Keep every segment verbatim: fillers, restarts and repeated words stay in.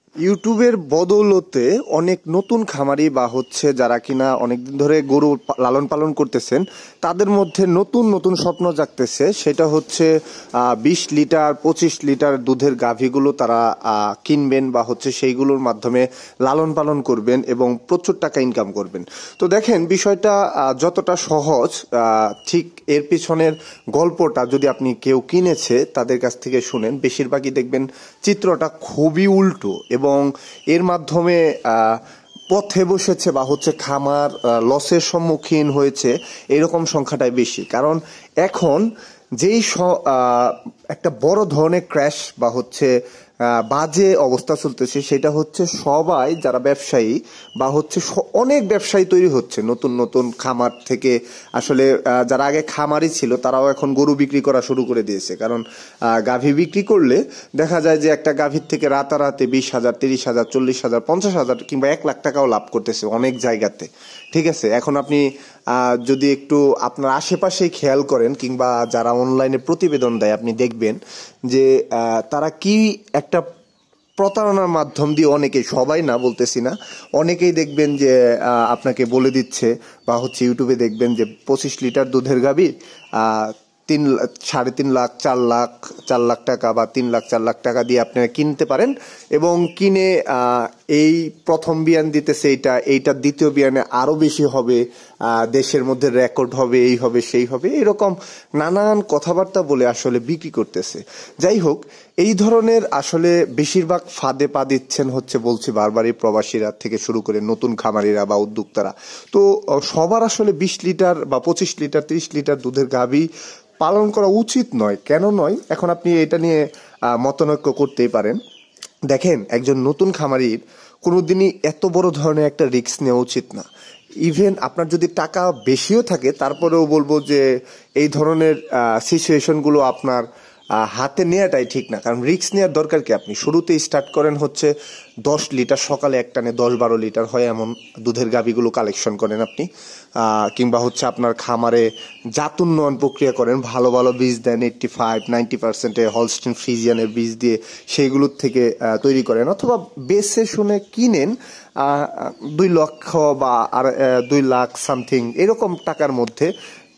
ইউটিউবের বদৌলতে অনেক নতুন খামারি বা হচ্ছে যারা কিনা অনেকদিন ধরে গরু লালন পালন করতেছেন তাদের মধ্যে নতুন নতুন স্বপ্ন জাগতেছে। সেটা হচ্ছে বিশ লিটার পঁচিশ লিটার দুধের গাভীগুলো তারা কিনবেন বা হচ্ছে সেইগুলোর মাধ্যমে লালন পালন করবেন এবং প্রচুর টাকা ইনকাম করবেন। তো দেখেন বিষয়টা যতটা সহজ, ঠিক এর পিছনের গল্পটা যদি আপনি কেউ কিনেছে তাদের কাছ থেকে শুনেন, বেশিরভাগই দেখবেন চিত্রটা খুবই উল্টো এবং এর মাধ্যমে পথে বসেছে বা হচ্ছে খামার লসের সম্মুখীন হয়েছে এরকম সংখ্যাটাই বেশি। কারণ এখন যেই একটা বড় ধরনের ক্র্যাশ বা হচ্ছে বাজে অবস্থা চলতেছে সেটা হচ্ছে সবাই যারা ব্যবসায়ী বা হচ্ছে অনেক ব্যবসায়ী তৈরি হচ্ছে নতুন নতুন খামার থেকে। আসলে যারা আগে খামারই ছিল তারাও এখন গরু বিক্রি করা শুরু করে দিয়েছে। কারণ গাভী বিক্রি করলে দেখা যায় যে একটা গাভীর থেকে রাতারাতি বিশ হাজার তিরিশ হাজার চল্লিশ হাজার পঞ্চাশ হাজার কিংবা এক লাখ টাকাও লাভ করতেছে অনেক জায়গাতে। ঠিক আছে, এখন আপনি যদি একটু আপনার আশেপাশেই খেয়াল করেন কিংবা যারা অনলাইনে প্রতিবেদন দেয় আপনি দেখবেন যে তারা কি একটা প্রতারণার মাধ্যম দিয়ে অনেকেই, সবাই না বলতেছি না, অনেকেই দেখবেন যে আপনাকে বলে দিচ্ছে বা হচ্ছে ইউটিউবে দেখবেন যে পঁচিশ লিটার দুধের গাভী তিন সাড়ে তিন লাখ চার লাখ চার লাখ টাকা বা তিন লাখ চার লাখ টাকা দিয়ে আপনারা কিনতে পারেন এবং কিনে এই প্রথম বিয়ান দিতেছে এইটা এইটার দ্বিতীয় বিয়ানে আরো বেশি হবে, দেশের মধ্যে রেকর্ড হবে, এই হবে সেই হবে, এরকম নানান কথাবার্তা বলে আসলে বিক্রি করতেছে। যাই হোক, এই ধরনের আসলে বেশিরভাগ ফাঁদে পা দিচ্ছেন হচ্ছে বলছি বারবারই প্রবাসীরা থেকে শুরু করে নতুন খামারিরা বা উদ্যোক্তারা। তো সবার আসলে বিশ লিটার বা পঁচিশ লিটার তিরিশ লিটার দুধের গাভী পালন করা উচিত নয়। কেন নয়, এখন আপনি এটা নিয়ে মতানৈক্য করতেই পারেন। দেখেন, একজন নতুন খামারির কোনোদিনই এত বড় ধরনের একটা রিস্ক নেওয়া উচিত না। ইভেন আপনার যদি টাকা বেশিও থাকে তারপরেও বলবো যে এই ধরনের সিচুয়েশনগুলো আপনার হাতে নেওয়াটাই ঠিক না। কারণ রিস্ক নেওয়ার দরকার কি, আপনি শুরুতেই স্টার্ট করেন হচ্ছে দশ লিটার, সকালে একটানে দশ বারো লিটার হয় এমন দুধের গাভীগুলো কালেকশন করেন আপনি, কিংবা হচ্ছে আপনার খামারে জাত উন্নয়ন প্রক্রিয়া করেন, ভালো ভালো বীজ দেন, এইট্টি ফাইভ নাইনটি পার্সেন্টে হলস্টিন ফ্রিজিয়ানের বীজ দিয়ে সেইগুলোর থেকে তৈরি করেন, অথবা বেসে শুনে কিনেন দুই লক্ষ বা আর দুই লাখ সামথিং এরকম টাকার মধ্যে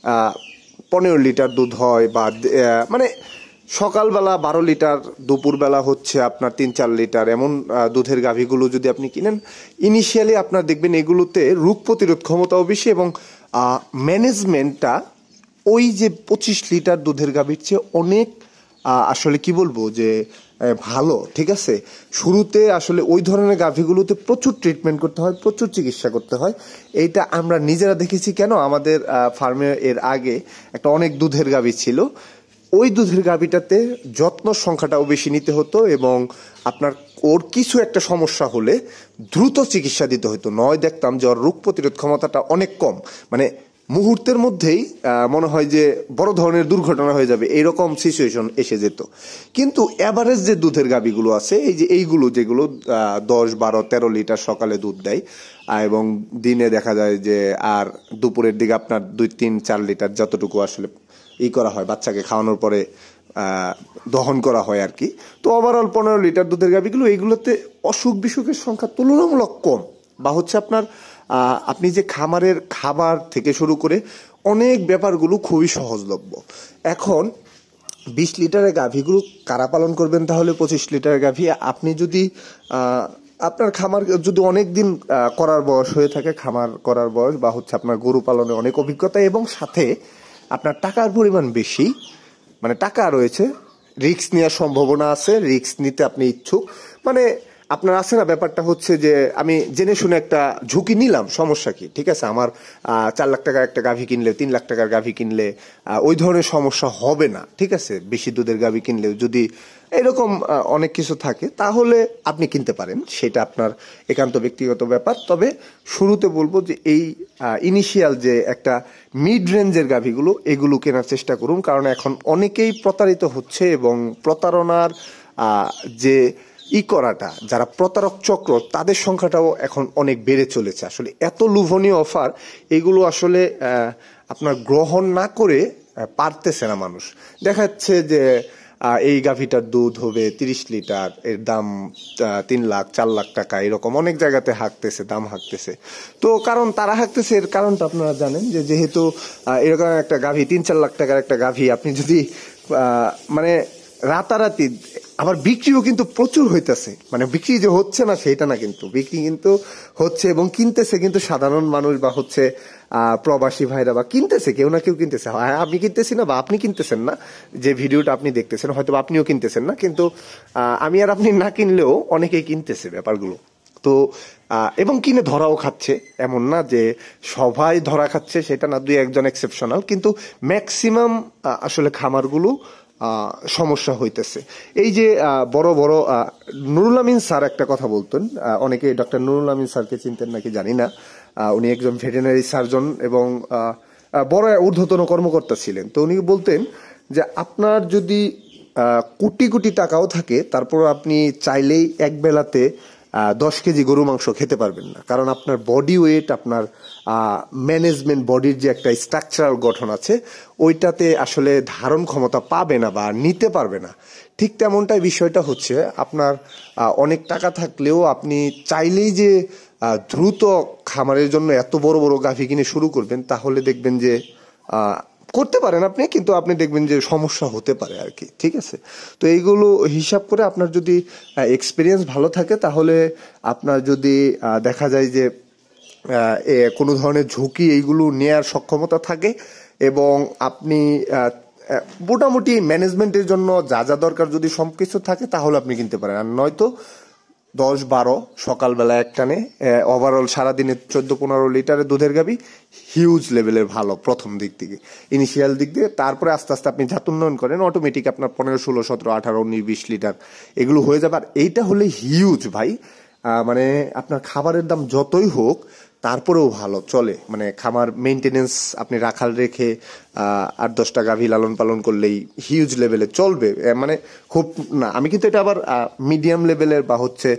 পনেরো লিটার দুধ হয়, বা মানে সকালবেলা বারো লিটার, দুপুরবেলা হচ্ছে আপনার তিন চার লিটার, এমন দুধের গাভীগুলো যদি আপনি কিনেন, ইনিশিয়ালি আপনার দেখবেন এগুলোতে রোগ প্রতিরোধ ক্ষমতাও বেশি এবং ম্যানেজমেন্টটা ওই যে পঁচিশ লিটার দুধের গাভীর চেয়ে অনেক আসলে কি বলবো যে ভালো। ঠিক আছে, শুরুতে আসলে ওই ধরনের গাভীগুলোতে প্রচুর ট্রিটমেন্ট করতে হয়, প্রচুর চিকিৎসা করতে হয়। এইটা আমরা নিজেরা দেখেছি। কেন, আমাদের ফার্মে এর আগে একটা অনেক দুধের গাভী ছিল, ওই দুধের গাভীটাতে যত্ন সংখ্যাটাও বেশি নিতে হতো এবং আপনার ওর কিছু একটা সমস্যা হলে দ্রুত চিকিৎসা দিতে হতো। নয় দেখতাম যে ওর রোগ প্রতিরোধ ক্ষমতাটা অনেক কম, মানে মুহূর্তের মধ্যেই মনে হয় যে বড় ধরনের দুর্ঘটনা হয়ে যাবে, এইরকম সিচুয়েশন এসে যেত। কিন্তু অ্যাভারেজ যে দুধের গাভীগুলো আছে, এই যে এইগুলো যেগুলো দশ বারো তেরো লিটার সকালে দুধ দেয় এবং দিনে দেখা যায় যে আর দুপুরের দিকে আপনার দুই তিন চার লিটার যতটুকু আসলে ই করা হয় বাচ্চাকে খাওয়ানোর পরে দহন করা হয় আর কি। তো ওভারঅল পনেরো লিটার দুধের গাভীগুলো, এইগুলোতে অসুখ বিসুখের সংখ্যা তুলনামূলক কম, বা হচ্ছে আপনার আপনি যে খামারের খাবার থেকে শুরু করে অনেক ব্যাপারগুলো খুবই সহজলভ্য। এখন বিশ লিটারের গাভীগুলো কারা পালন করবেন তাহলে? পঁচিশ লিটারের গাভী আপনি যদি আপনার খামার যদি অনেক দিন করার বয়স হয়ে থাকে, খামার করার বয়স, বা হচ্ছে আপনার গরু পালনে অনেক অভিজ্ঞতা এবং সাথে আপনার টাকার পরিমাণ বেশি, মানে টাকা রয়েছে, রিস্ক নেওয়ার সম্ভাবনা আছে, রিস্ক নিতে আপনি ইচ্ছুক, মানে আপনার আছে না ব্যাপারটা হচ্ছে যে আমি জেনে শুনে একটা ঝুঁকি নিলাম, সমস্যা কি? ঠিক আছে, আমার চার লাখ টাকার একটা গাভী কিনলে, তিন লাখ টাকার গাভী কিনলে ওই ধরনের সমস্যা হবে না। ঠিক আছে, বেশি দুধের গাভী কিনলেও যদি এরকম অনেক কিছু থাকে তাহলে আপনি কিনতে পারেন, সেটা আপনার একান্ত ব্যক্তিগত ব্যাপার। তবে শুরুতে বলবো যে এই ইনিশিয়াল যে একটা মিড রেঞ্জের গাভীগুলো, এগুলো কেনার চেষ্টা করুন। কারণ এখন অনেকেই প্রতারিত হচ্ছে এবং প্রতারণার যে ই করাটা, যারা প্রতারক চক্র, তাদের সংখ্যাটাও এখন অনেক বেড়ে চলেছে। আসলে এত লোভনীয় অফার, এগুলো আসলে আপনার গ্রহণ না করে পারতেছে না মানুষ। দেখা যাচ্ছে যে এই গাভীটার দুধ হবে তিরিশ লিটার, এর দাম তিন লাখ চার লাখ টাকা, এরকম অনেক জায়গাতে হাঁকতেছে, দাম হাঁকতেছে। তো কারণ তারা হাঁকতেছে এর কারণটা আপনারা জানেন, যে যেহেতু এরকম একটা গাভী তিন চার লাখ টাকার একটা গাভী আপনি যদি মানে রাতারাতি, আবার বিক্রিও কিন্তু প্রচুর হইতেছে, মানে বিক্রি যে হচ্ছে না সেটা না, কিন্তু বিক্রি কিন্তু হচ্ছে এবং কিনতেছে কিন্তু সাধারণ মানুষ বা হচ্ছে আহ প্রবাসী ভাইরা বা কিনতেছে, কেউ না কেউ কিনতেছে। হ্যাঁ আপনি কিনতেছি না বা আপনি কিনতেছেন না, যে ভিডিওটা আপনি দেখতেছেন হয়তো আপনিও কিনতেছেন না, কিন্তু আহ আমি আর আপনি না কিনলেও অনেকেই কিনতেছে ব্যাপারগুলো। তো এবং কিনে ধরাও খাচ্ছে, এমন না যে সবাই ধরা খাচ্ছে সেটা না, দুই একজন এক্সেপশনাল, কিন্তু ম্যাক্সিমাম আসলে খামারগুলো সমস্যা হইতেছে। এই যে বড় বড় নুরুল আমিন স্যার একটা কথা বলতেন, অনেকে ডক্টর নুরুল আমিন স্যারকে চিনতেন নাকি জানি না, উনি একজন ভেটেরিনারি সার্জন এবং বড় ঊর্ধ্বতন কর্মকর্তা ছিলেন। তো উনি বলতেন যে আপনার যদি কোটি কোটি টাকাও থাকে তারপর আপনি চাইলেই এক বেলাতে দশ কেজি গরু মাংস খেতে পারবেন না, কারণ আপনার বডি ওয়েট, আপনার ম্যানেজমেন্ট, বডির যে একটা স্ট্রাকচারাল গঠন আছে ওইটাতে আসলে ধারণ ক্ষমতা পাবে না বা নিতে পারবে না। ঠিক তেমনটাই বিষয়টা হচ্ছে, আপনার অনেক টাকা থাকলেও আপনি চাইলেই যে দ্রুত খামারের জন্য এত বড় বড় গাভী কিনে শুরু করবেন, তাহলে দেখবেন যে করতে পারেন আপনি, কিন্তু আপনি দেখবেন যে সমস্যা হতে পারে আর কি। ঠিক আছে, তো এইগুলো হিসাব করে আপনার যদি এক্সপিরিয়েন্স ভালো থাকে, তাহলে আপনার যদি দেখা যায় যে কোনো ধরনের ঝুঁকি এইগুলো নেয়ার সক্ষমতা থাকে এবং আপনি মোটামুটি ম্যানেজমেন্টের জন্য যা যা দরকার যদি সব কিছু থাকে, তাহলে আপনি কিনতে পারেন। আর নয়তো দশ বারো সকালবেলা একটানে ওভারঅল সারাদিনে চোদ্দ পনেরো লিটারের দুধের গাভী হিউজ লেভেলের ভালো প্রথম দিক থেকে, ইনিশিয়াল দিক দিয়ে, তারপরে আস্তে আস্তে আপনি জাত উন্নয়ন করেন, অটোমেটিক আপনার পনেরো ষোলো সতেরো আঠারো উনিশ বিশ লিটার এগুলো হয়ে যাবে। আর এইটা হলে হিউজ ভাই, মানে আপনার খাবারের দাম যতই হোক তারপরেও ভালো চলে, মানে খামার মেনটেনেন্স আপনি রাখাল রেখে আট দশটা গাভী লালন পালন করলেই হিউজ লেভেলে চলবে। মানে খুব না, আমি কিন্তু এটা আবার মিডিয়াম লেভেলের বা হচ্ছে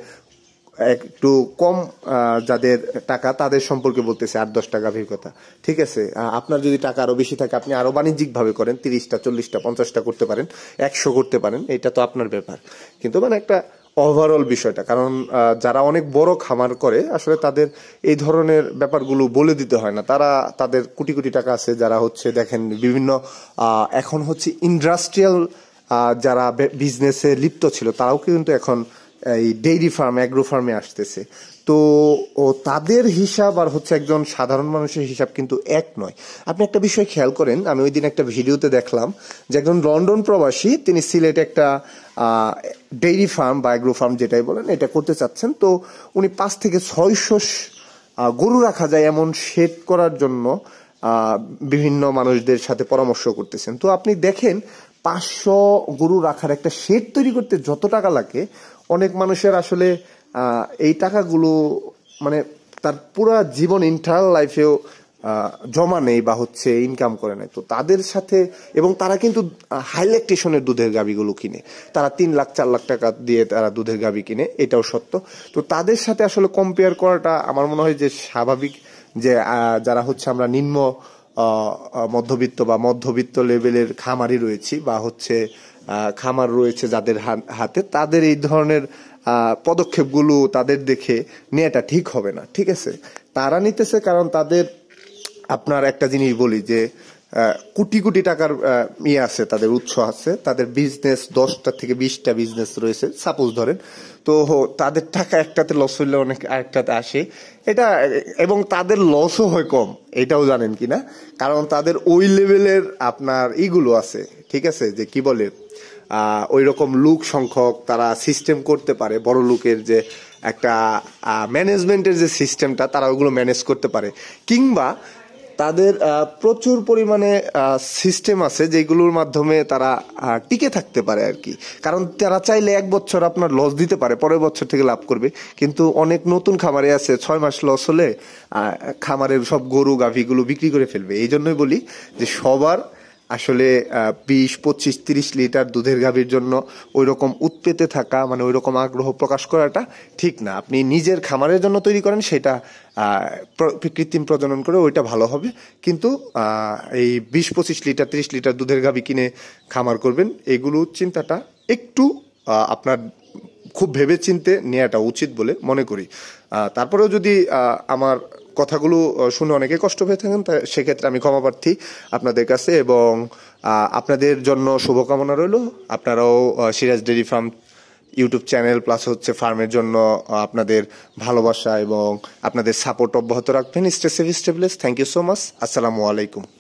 একটু কম যাদের টাকা তাদের সম্পর্কে বলতেছে, আট দশটা গাভীর কথা। ঠিক আছে, আপনার যদি টাকা আরো বেশি থাকে আপনি আরো বাণিজ্যিক ভাবে করেন, তিরিশটা চল্লিশটা পঞ্চাশটা করতে পারেন, একশো করতে পারেন, এটা তো আপনার ব্যাপার। কিন্তু মানে একটা ওভারঅল বিষয়টা, কারণ যারা অনেক বড় খামার করে আসলে তাদের এই ধরনের ব্যাপারগুলো বলে দিতে হয় না, তারা তাদের কোটি কোটি টাকা আছে, যারা হচ্ছে দেখেন বিভিন্ন এখন হচ্ছে ইন্ডাস্ট্রিয়াল যারা বিজনেসে লিপ্ত ছিল তারাও কিন্তু এখন এই ডেইরি ফার্ম, অ্যাগ্রো ফার্মে আসতেছে। তো ও তাদের হিসাব আর হচ্ছে একজন সাধারণ মানুষের হিসাব কিন্তু এক নয়। আপনি একটা বিষয় খেয়াল করেন, আমি ওই দিন একটা ভিডিওতে দেখলাম যে একজন লন্ডন প্রবাসী, তিনি সিলেটে একটা ডেইরি ফার্ম বা অ্যাগ্রো ফার্ম যেটাই বলেন এটা করতে চাচ্ছেন। তো উনি পাঁচ থেকে ছয়শো গরু রাখা যায় এমন শেড করার জন্য বিভিন্ন মানুষদের সাথে পরামর্শ করতেছেন। তো আপনি দেখেন পাঁচশো গরু রাখার একটা শেড তৈরি করতে যত টাকা লাগে, অনেক মানুষের আসলে এই টাকাগুলো মানে তার পুরো জীবন ইন্টারনাল লাইফেও জমা নেই বা হচ্ছে ইনকাম করে নেয়। তো তাদের সাথে, এবং তারা কিন্তু হাই ল্যাকটেশনের দুধের গাভীগুলো কিনে, তারা তিন লাখ চার লাখ টাকা দিয়ে তারা দুধের গাভী কিনে, এটাও সত্য। তো তাদের সাথে আসলে কম্পেয়ার করাটা আমার মনে হয় যে স্বাভাবিক, যে যারা হচ্ছে আমরা নিম্ন মধ্যবিত্ত বা মধ্যবিত্ত লেভেলের খামারি রয়েছি বা হচ্ছে খামার রয়েছে যাদের হাতে, তাদের এই ধরনের পদক্ষেপগুলো তাদের দেখে নেওয়াটা ঠিক হবে না। ঠিক আছে, তারা নিতেছে কারণ তাদের, আপনার একটা জিনিস বলি যে কোটি কোটি টাকার ইয়ে আছে, তাদের উৎস আছে, তাদের বিজনেস দশটা থেকে বিশটা বিজনেস রয়েছে সাপোজ ধরেন, তো তাদের টাকা একটাতে লস হইলে অনেক আরেকটাতে আসে, এটা, এবং তাদের লসও হয় কম, এটাও জানেন কিনা, কারণ তাদের ওই লেভেলের আপনার ইগুলো আছে। ঠিক আছে, যে কি বলে আহ ওই রকম লোক সংখ্যক তারা সিস্টেম করতে পারে, বড় লোকের যে একটা ম্যানেজমেন্টের যে সিস্টেমটা, তারা ওগুলো ম্যানেজ করতে পারে, কিংবা তাদের প্রচুর পরিমাণে সিস্টেম আছে যেগুলোর মাধ্যমে তারা টিকে থাকতে পারে আর কি। কারণ তারা চাইলে এক বছর আপনার লস দিতে পারে, পরের বছর থেকে লাভ করবে। কিন্তু অনেক নতুন খামারে আছে ছয় মাস লস হলে খামারের সব গরু গাভীগুলো বিক্রি করে ফেলবে। এই জন্যই বলি যে সবার আসলে বিশ পঁচিশ তিরিশ লিটার দুধের গাভীর জন্য ওই রকম উৎপেতে থাকা মানে ওই রকম আগ্রহ প্রকাশ করাটা ঠিক না। আপনি নিজের খামারের জন্য তৈরি করেন, সেটা কৃত্রিম প্রজনন করে ওইটা ভালো হবে। কিন্তু এই বিশ পঁচিশ লিটার তিরিশ লিটার দুধের গাভী কিনে খামার করবেন, এগুলো চিন্তাটা একটু আপনার খুব ভেবে চিনতে নেওয়াটা উচিত বলে মনে করি। তারপরেও যদি আমার কথাগুলো শুনে অনেকে কষ্ট পেয়ে থাকেন, তা সেক্ষেত্রে আমি ক্ষমা প্রার্থী আপনাদের কাছে, এবং আপনাদের জন্য শুভকামনা রইল। আপনারাও Siraj dairy farm YouTube channel plus হচ্ছে ফার্মের জন্য আপনাদের ভালোবাসা এবং আপনাদের সাপোর্ট অব্যাহত রাখবেন। Stay safe, stay blessed. Thank you so much. আসসালামু আলাইকুম।